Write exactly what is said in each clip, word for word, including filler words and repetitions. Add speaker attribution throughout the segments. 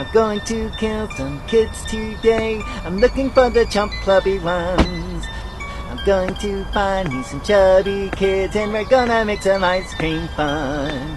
Speaker 1: I'm going to kill some kids today. I'm looking for the chump clubby ones. I'm going to find me some chubby kids and we're gonna make some ice cream fun.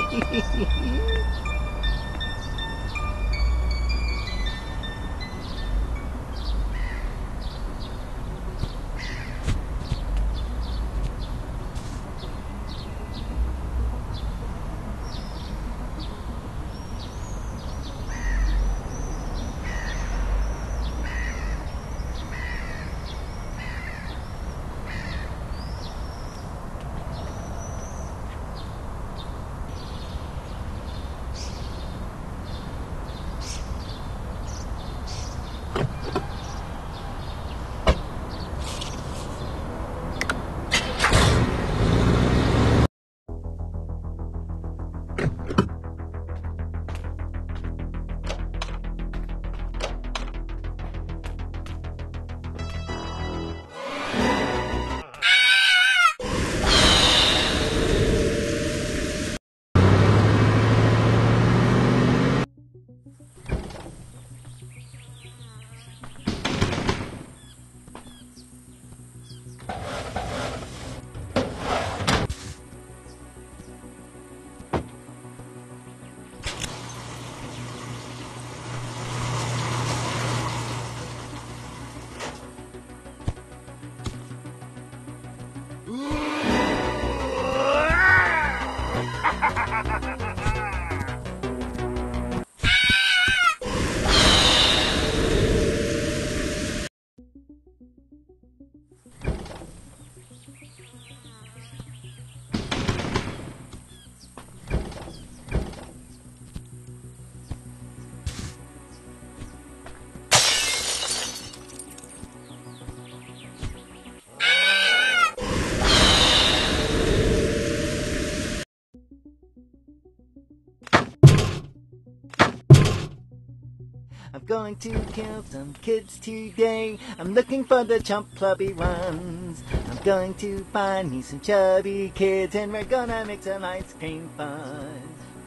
Speaker 1: I'm going to kill some kids today. I'm looking for the chump clubby ones. I'm going to find me some chubby kids and we're gonna make some ice cream fun.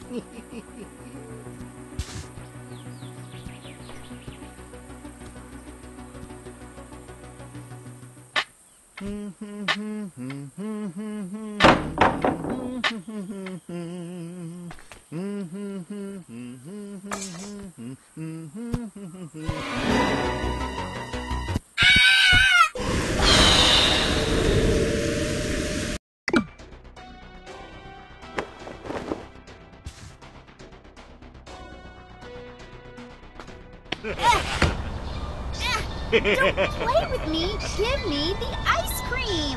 Speaker 2: Don't play with me! Give me the ice cream!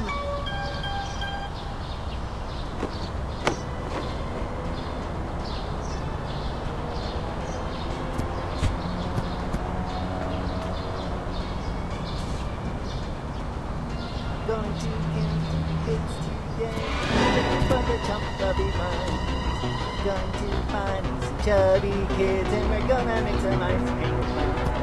Speaker 1: Going to kill some kids today. Looking for the chump clubby ones. Going to find me some chubby kids and we're gonna make some ice cream fun.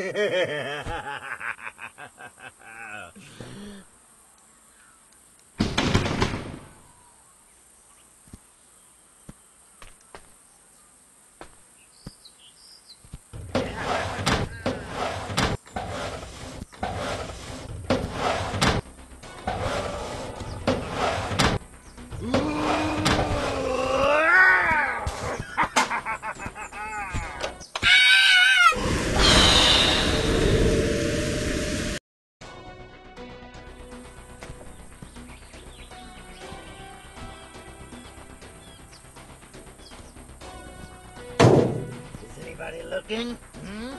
Speaker 1: Is anybody looking? Hmm?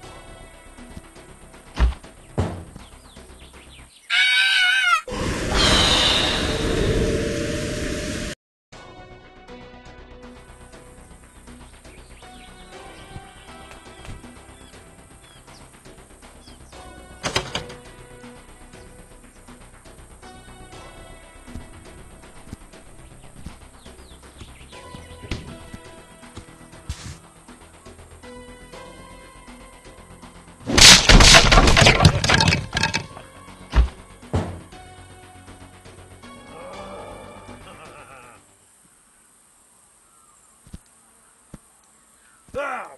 Speaker 1: Ah!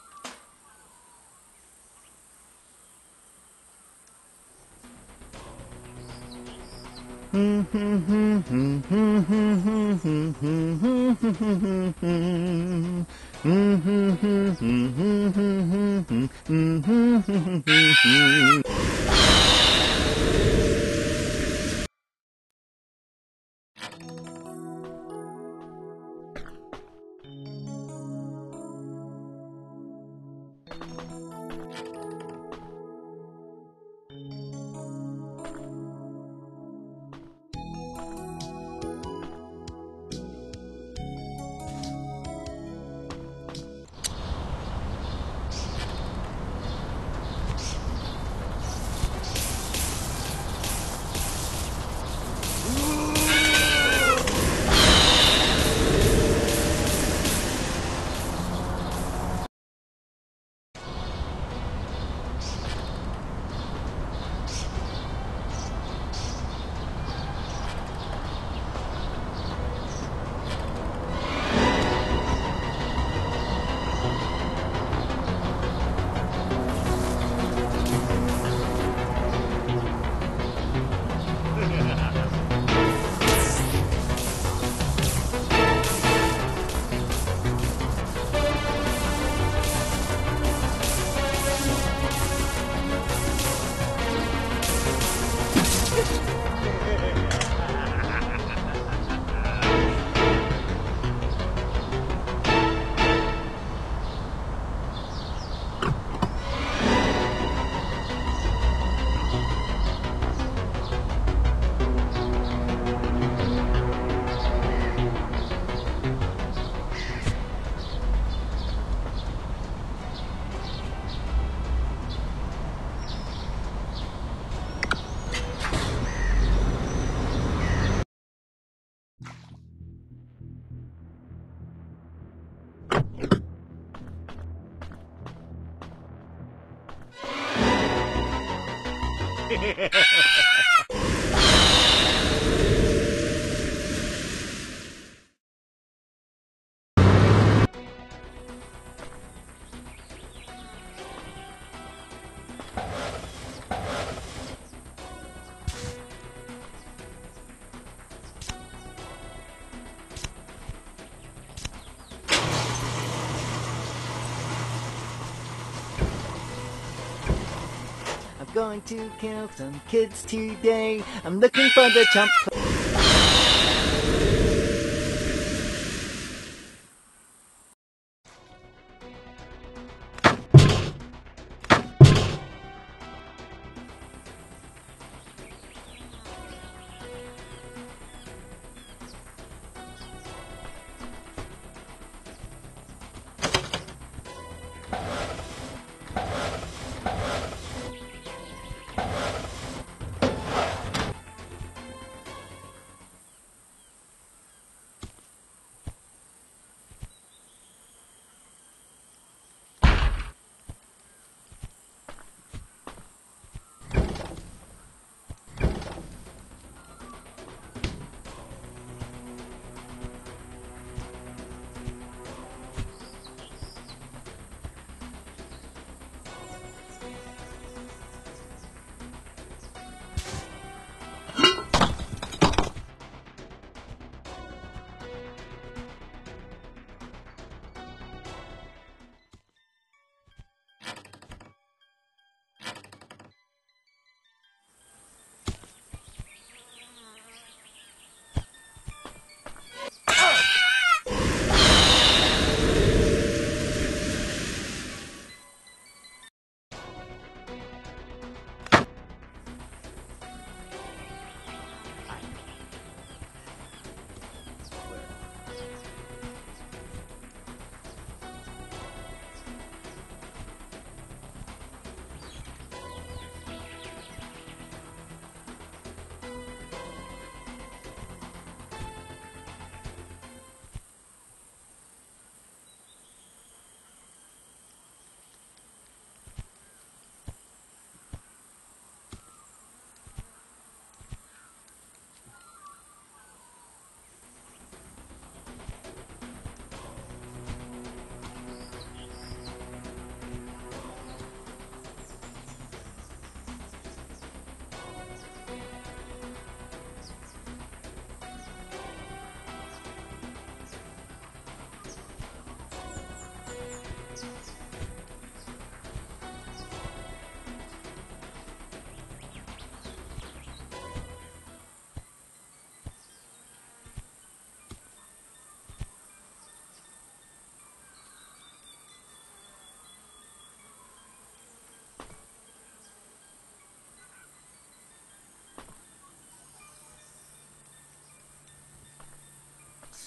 Speaker 1: I'm going to kill some kids today. I'm looking for the chump.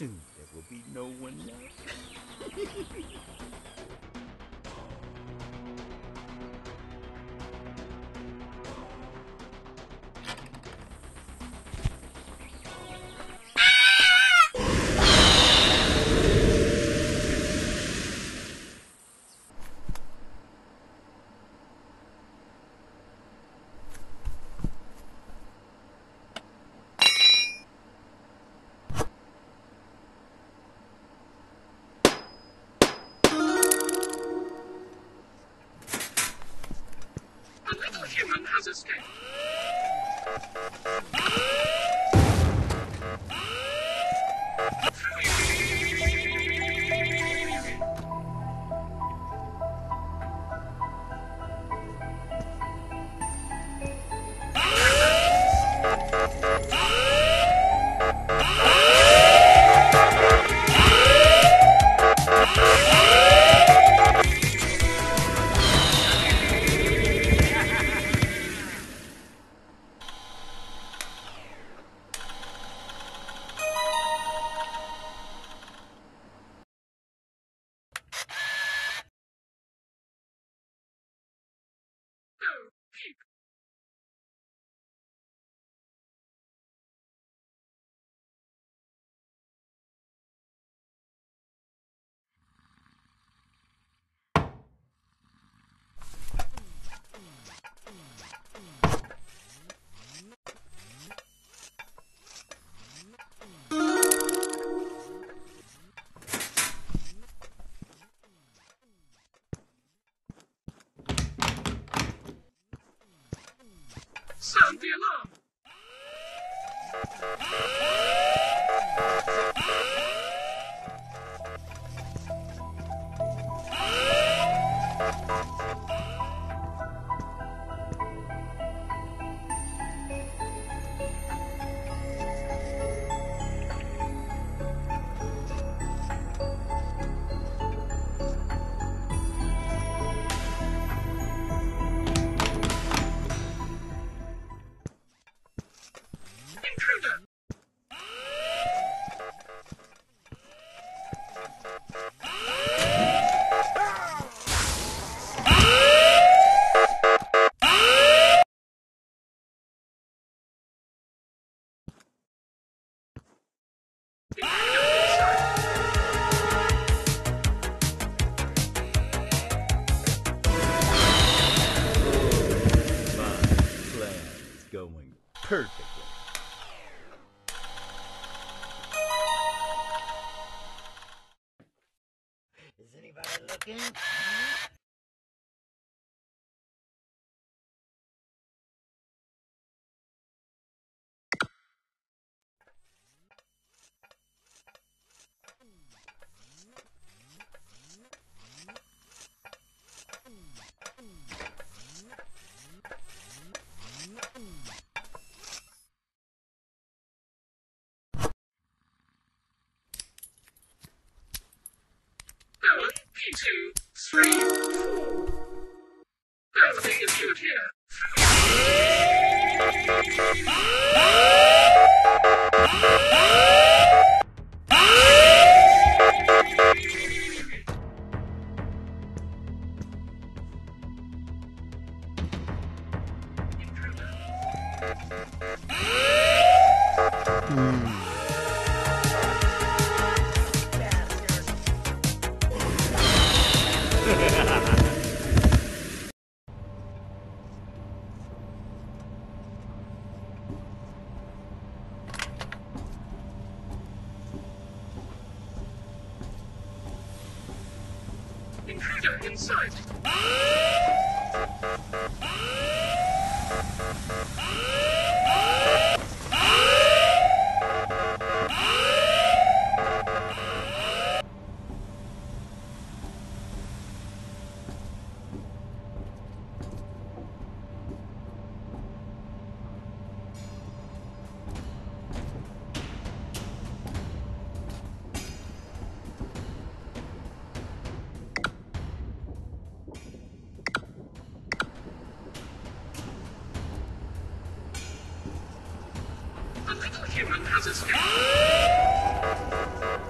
Speaker 1: Soon there will be no one left.
Speaker 3: Human has escaped. Sound the alarm! Intruder!
Speaker 1: Going perfectly. Is anybody looking?
Speaker 3: One, P two, three, four. Everything is good here. Intruder in sight. A little human has escaped.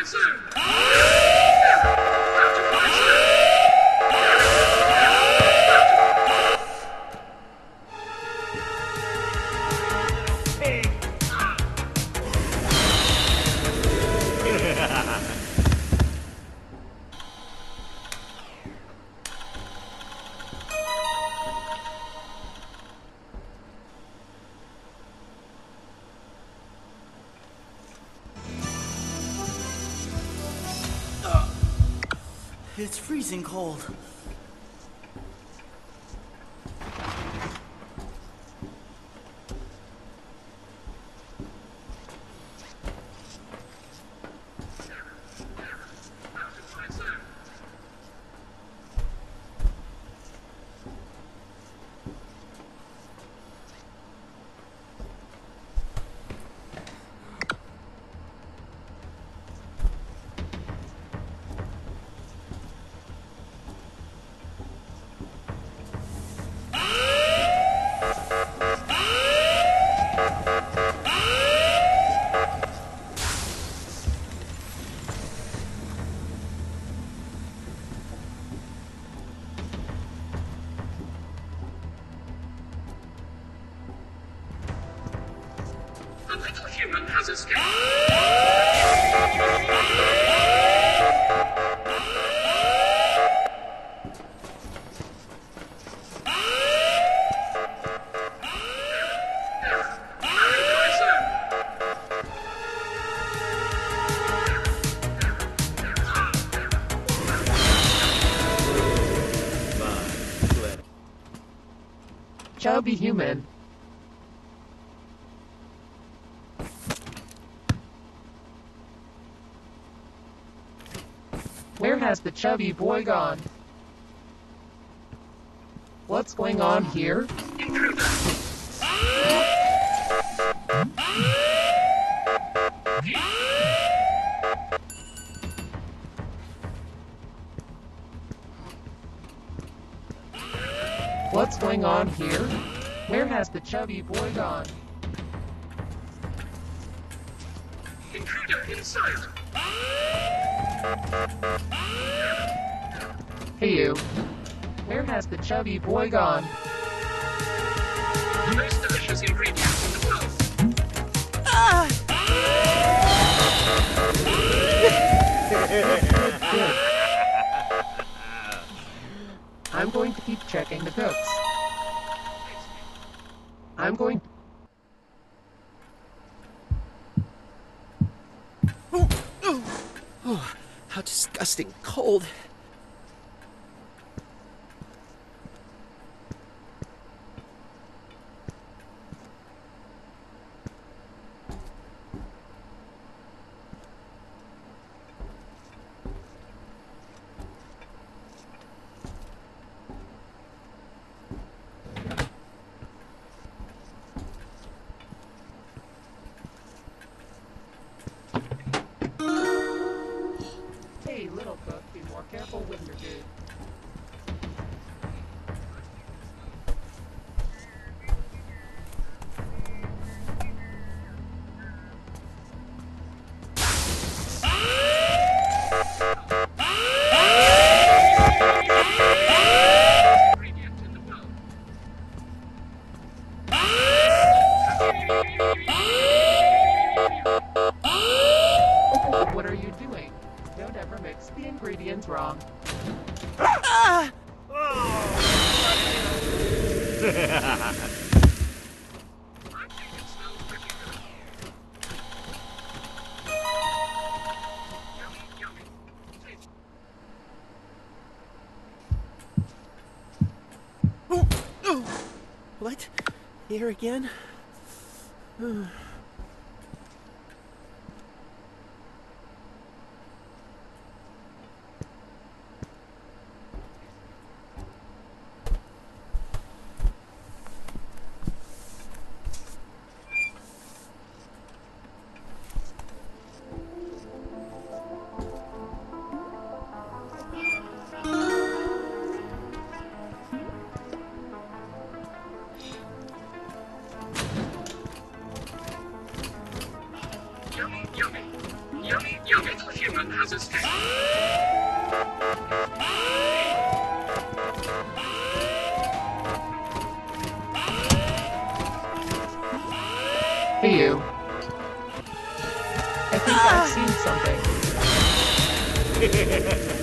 Speaker 3: my zone. Error. Out of my zone.
Speaker 1: It's freezing cold.
Speaker 3: The little human has escaped.
Speaker 4: Chubby human. Where has the chubby boy gone? What's going on here?
Speaker 3: Intruder.
Speaker 4: What's going on here? Where has the chubby boy gone?
Speaker 3: Intruder in sight.
Speaker 4: Hey you. Where has the chubby boy gone?
Speaker 3: The most delicious ingredient in the world.
Speaker 4: Good. I'm going to keep checking the cooks. I'm going
Speaker 5: Oh, how disgusting cold.
Speaker 4: Hey, little cook, be more careful with your dude.
Speaker 3: Ingredient in the world.
Speaker 4: What are you doing? Don't ever mix the ingredients wrong.
Speaker 3: I think it smells pretty good. Yummy, yummy. Taste.
Speaker 5: Oh, oh. What? Here again?
Speaker 3: Yummy, yummy. yummy, your little human has escaped.
Speaker 4: Hey you. I think I've seen something.